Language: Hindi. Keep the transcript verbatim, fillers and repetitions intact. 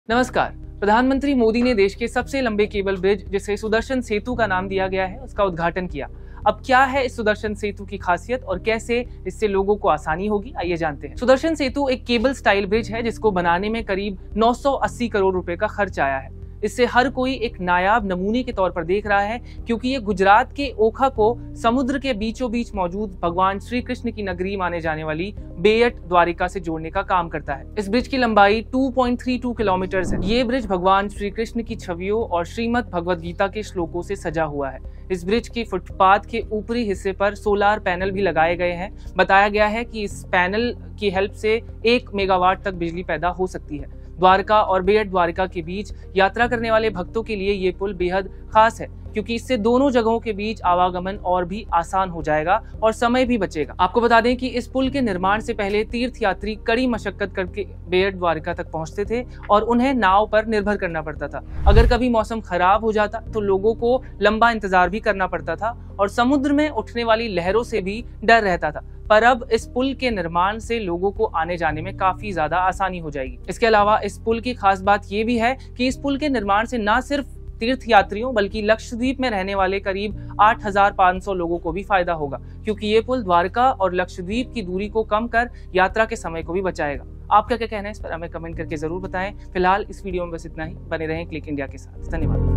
नमस्कार। प्रधानमंत्री मोदी ने देश के सबसे लंबे केबल ब्रिज, जिसे सुदर्शन सेतु का नाम दिया गया है, उसका उद्घाटन किया। अब क्या है इस सुदर्शन सेतु की खासियत और कैसे इससे लोगों को आसानी होगी, आइए जानते हैं। सुदर्शन सेतु एक केबल स्टाइल ब्रिज है जिसको बनाने में करीब नौ सौ अस्सी करोड़ रुपए का खर्च आया है। इससे हर कोई एक नायाब नमूने के तौर पर देख रहा है, क्योंकि ये गुजरात के ओखा को समुद्र के बीचों बीच मौजूद भगवान श्री कृष्ण की नगरी माने जाने वाली बेयट द्वारिका से जोड़ने का काम करता है। इस ब्रिज की लंबाई दो पॉइंट तीन दो किलोमीटर है। ये ब्रिज भगवान श्री कृष्ण की छवियों और श्रीमद् भगवद गीता के श्लोकों से सजा हुआ है। इस ब्रिज के फुटपाथ के ऊपरी हिस्से पर सोलार पैनल भी लगाए गए हैं। बताया गया है कि इस पैनल की हेल्प से एक मेगावाट तक बिजली पैदा हो सकती है। द्वारका और बेयट द्वारिका के बीच यात्रा करने वाले भक्तों के लिए ये पुल बेहद खास है, क्योंकि इससे दोनों जगहों के बीच आवागमन और भी आसान हो जाएगा और समय भी बचेगा। आपको बता दें कि इस पुल के निर्माण से पहले तीर्थयात्री कड़ी मशक्कत करके बेयट द्वारिका तक पहुंचते थे और उन्हें नाव पर निर्भर करना पड़ता था। अगर कभी मौसम खराब हो जाता तो लोगों को लंबा इंतजार भी करना पड़ता था और समुद्र में उठने वाली लहरों से भी डर रहता था। पर अब इस पुल के निर्माण से लोगों को आने जाने में काफी ज्यादा आसानी हो जाएगी। इसके अलावा इस पुल की खास बात यह भी है कि इस पुल के निर्माण से न सिर्फ तीर्थयात्रियों बल्कि लक्षद्वीप में रहने वाले करीब आठ हज़ार पाँच सौ लोगों को भी फायदा होगा, क्योंकि ये पुल द्वारका और लक्षद्वीप की दूरी को कम कर यात्रा के समय को भी बचाएगा। आपका क्या कहना है इस पर हमें कमेंट करके जरूर बताएं। फिलहाल इस वीडियो में बस इतना ही। बने रहें क्लिक इंडिया के साथ। धन्यवाद।